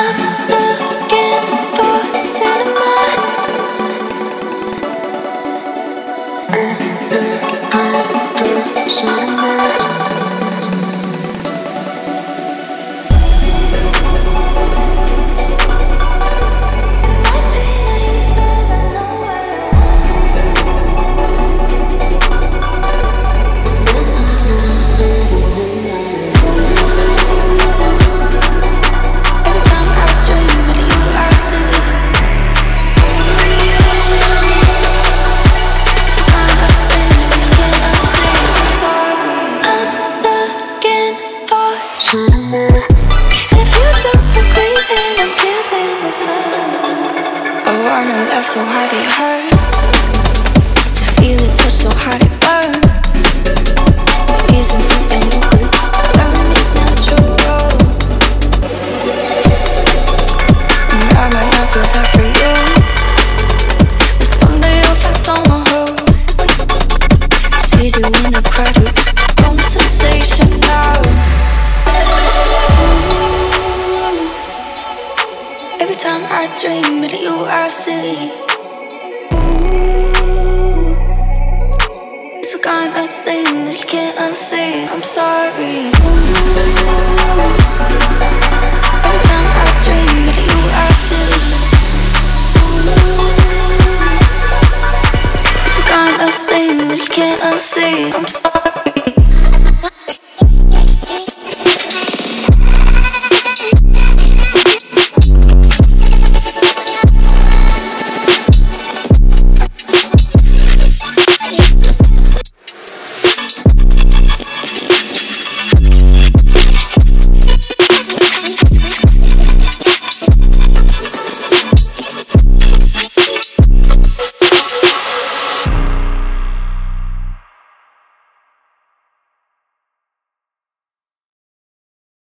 So hard it hurts to feel it touch so hard it burns. It isn't something you could learn, it's natural. And I might not feel that for you, but someday you'll find someone who sees you in a crowded room. Sensational. Every time I dream of you, I see. Kind of thing that you can't unsee. I'm sorry.